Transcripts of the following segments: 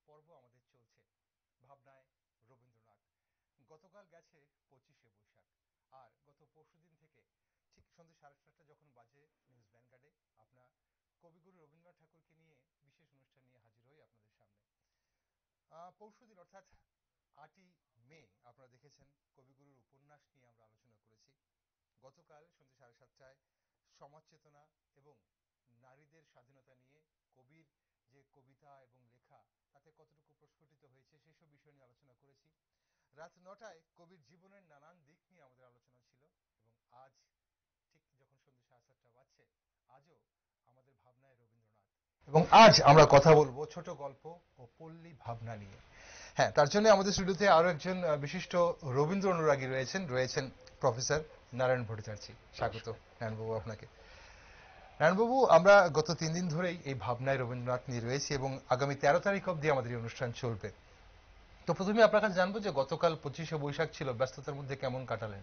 পর্ব আমাদের চলছে ভাবনায় রবীন্দ্রনাথ। গতকাল গেছে 25শে বৈশাখ, আর গত পরশুদিন থেকে ঠিক সন্ধ্যে 7:30 যখন বাজে নিউজ ভ্যানগার্ডে আপনার কবিগুরু রবীন্দ্রনাথ ঠাকুরকে নিয়ে বিশেষ অনুষ্ঠান নিয়ে হাজির হই আপনাদের সামনে। পরশুদিন অর্থাৎ 8ই মে আপনারা দেখেছেন কবিগুরুর উপন্যাস নিয়ে আমরা আলোচনা করেছি। গতকাল সন্ধ্যে 7:30টায় সমাজ চেতনা এবং নারীদের স্বাধীনতা নিয়ে কবির যে কবিতা এবং লেখা তাতে কতটুকু প্রস্ফুটিত হয়েছে সেসব বিষয় নিয়ে আলোচনা করেছি। রাত 9টায় কবির জীবনের নানান দিক নিয়ে আমাদের আলোচনা ছিল, এবং আজ ঠিক যখন সন্ধ্যে 7:30 বাজছে আজও আমাদের ভাবনায় রবীন্দ্রনাথ, এবং আজ আমরা কথা বলবো ছোট গল্প ও পল্লী ভাবনা নিয়ে। হ্যাঁ, তার জন্য আমাদের স্টুডিওতে আরো একজন বিশিষ্ট রবীন্দ্র অনুরাগী রয়েছেন প্রফেসর নারায়ণ ভট্টাচার্য। স্বাগত নারায়ণবাবু আপনাকে। নারায়ণবাবু, আমরা গত 3 দিন ধরেই এই ভাবনায় রবীন্দ্রনাথ নিয়ে রয়েছি এবং আগামী 13 তারিখ অব্দি আমাদের এই অনুষ্ঠান চলবে। তো প্রথমে আপনার কাছে জানবো যে গতকাল 25শে বৈশাখ ছিল, ব্যস্ততার মধ্যে কেমন কাটালেন?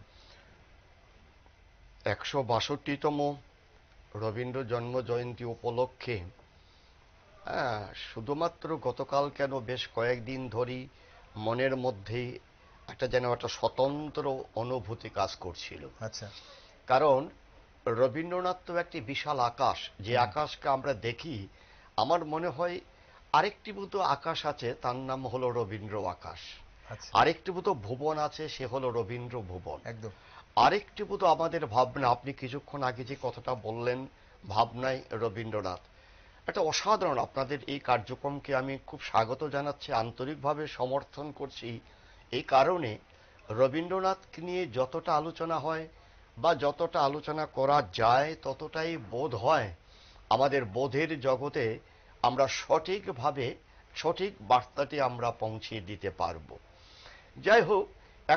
162তম রবীন্দ্র জন্ম জয়ন্তী উপলক্ষে শুধুমাত্র গতকাল কেন, বেশ কয়েকদিন ধরেই মনের মধ্যে একটা স্বতন্ত্র অনুভূতি কাজ করছিল। আচ্ছা। কারণ রবীন্দ্রনাথ তো একটি বিশাল আকাশ, যে আকাশকে আমরা দেখি। আমার মনে হয় আরেকটি মতো আকাশ আছে, তার নাম হলো রবীন্দ্র আকাশ। আচ্ছা, আরেকটি মতো ভুবন আছে, সে হলো রবীন্দ্র ভুবন। একদম। আরেকটি মতো আমাদের ভাবনা, আপনি কিছুক্ষণ আগে যে কথাটা বললেন, ভাবনায় রবীন্দ্রনাথ, একটা অসাধারণ। আপনাদের এই কার্যক্রমকে আমি খুব স্বাগত জানাচ্ছি, আন্তরিকভাবে সমর্থন করছি। এই কারণে রবীন্দ্রনাথকে নিয়ে যতটা আলোচনা হয় বা যতটা আলোচনা করা যায় ততটাই বোধ হয় আমাদের বোধের জগতে আমরা সঠিকভাবে সঠিক বার্তাটি আমরা পৌঁছে দিতে পারব। যাই হোক,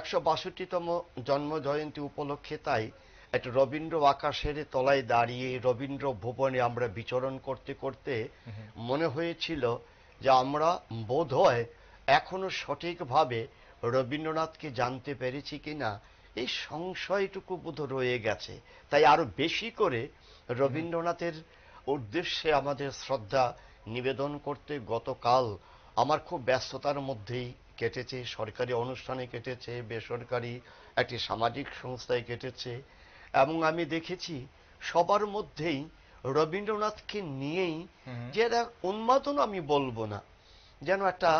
162তম জন্ম জয়ন্তী উপলক্ষে তাই একটা রবীন্দ্র আকাশের তলায় দাঁড়িয়ে রবীন্দ্র ভুবনে আমরা বিচরণ করতে করতে মনে হয়েছিল যে আমরা বোধ হয় এখনো সঠিকভাবে রবীন্দ্রনাথকে জানতে পেরেছি কিনা এই সংশয়টুকু বোধ রয়ে গেছে। তাই আরো বেশি করে রবীন্দ্রনাথের উদ্দেশ্যে আমাদের শ্রদ্ধা নিবেদন করতে গতকাল আমার খুব ব্যস্ততার মধ্যেই কেটেছে। সরকারি অনুষ্ঠানে কেটেছে, বেসরকারি একটি সামাজিক সংস্থায় কেটেছে, এবং আমি দেখেছি সবার মধ্যেই রবীন্দ্রনাথকে নিয়েই যে একটা উন্মাদন, আমি বলবো না, যেন একটা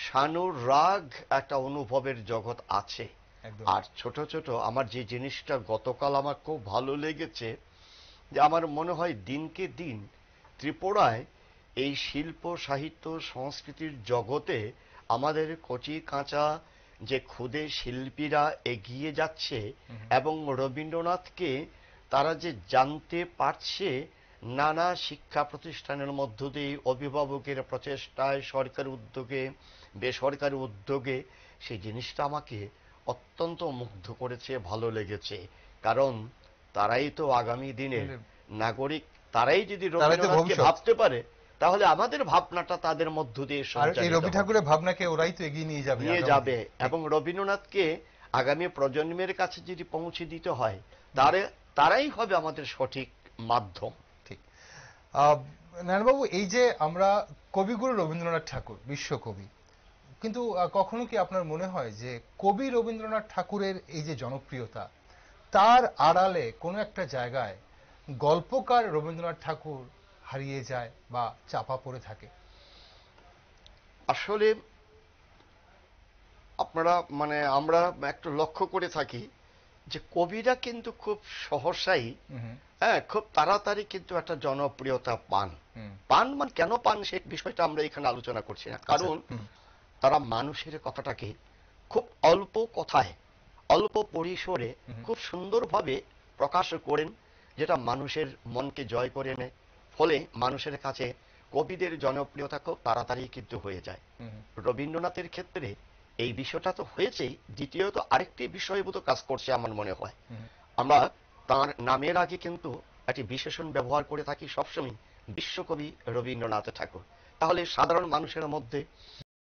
সানুরাগ, একটা অনুভবের জগৎ আছে। একদম। আর ছোট ছোট আমার যে জিনিসটা গতকাল আমার খুব ভালো লেগেছে, যে আমার মনে হয় দিনকে দিন ত্রিপুরায় এই শিল্প সাহিত্য সংস্কৃতির জগতে আমাদের কচি কাঁচা যে ক্ষুদে শিল্পীরা এগিয়ে যাচ্ছে, এবং রবীন্দ্রনাথকে তারা যে জানতে পারছে নানা শিক্ষা প্রতিষ্ঠানের মধ্য দিয়ে, অভিভাবকের প্রচেষ্টায়, সরকারি উদ্যোগে, বেসরকারি উদ্যোগে, সেই জিনিসটা আমাকে অত্যন্ত মুগ্ধ করেছে, ভালো লেগেছে। কারণ তারাই তো আগামী দিনের নাগরিক। তারাই যদি রবীন্দ্রনাথকে ভাবতে পারে, তাহলে আমাদের ভাবনাটা তাদের মধ্য দিয়ে এই রবি ঠাকুরের ভাবনাকে ওরাই তো এগিয়ে নিয়ে যাবে। এবং রবীন্দ্রনাথকে আগামী প্রজন্মের কাছে যদি পৌঁছে দিতে হয়, তারাই হবে আমাদের সঠিক মাধ্যম। ঠিক। নারায়ণবাবু, এই যে আমরা কবিগুরু রবীন্দ্রনাথ ঠাকুর বিশ্বকবি, কিন্তু কখনো কি আপনার মনে হয় যে কবি রবীন্দ্রনাথ ঠাকুরের এই যে জনপ্রিয়তা, তার আড়ালে কোনো একটা জায়গায় গল্পকার রবীন্দ্রনাথ ঠাকুর হারিয়ে যায় বা চাপা পড়ে থাকে? আসলে আমরা একটু লক্ষ্য করে থাকি যে কবিরা কিন্তু খুব সহসাই, খুব তাড়াতাড়ি কিন্তু একটা জনপ্রিয়তা পান। মানে কেন পান সে বিষয়টা আমরা এখানে আলোচনা করছি না। কারণ তারা মানুষের কথাটাকে খুব অল্প কথায়, অল্প পরিসরে খুব সুন্দরভাবে প্রকাশ করেন, যেটা মানুষের মনকে জয় করে নেয়। ফলে মানুষের কাছে কবিদের জনপ্রিয়তা খুব তাড়াতাড়ি কিন্তু হয়ে যায়। রবীন্দ্রনাথের ক্ষেত্রে এই বিষয়টা তো হয়েছেই, দ্বিতীয়ত আরেকটি বিষয়ভূত কাজ করছে আমার মনে হয়। আমরা তার নামের আগে কিন্তু একটি বিশেষণ ব্যবহার করে থাকি সবসময়, বিশ্বকবি রবীন্দ্রনাথ ঠাকুর। তাহলে সাধারণ মানুষের মধ্যে